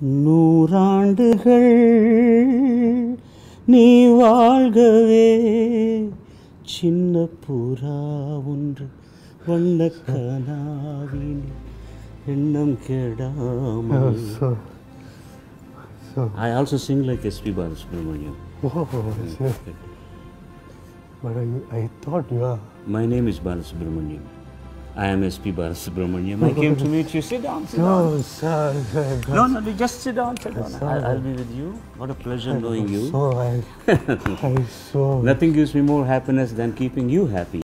நூறாண்டுகள் நீ வாழ்கவே சின்ன புறா ஒன்று வண்ணக் கனாவின் எண்ணம் கெடாமல். I also sing like S.P. Balasubramaniam. Oh, but I thought you are. My name is Balasubramaniam. I am S.P. Balasubramaniam. I came to meet you. Sit down, sit down. No, sir. No, just sit down, sit down. I'll be with you. What a pleasure knowing you. So I so. Nothing gives me more happiness than keeping you happy.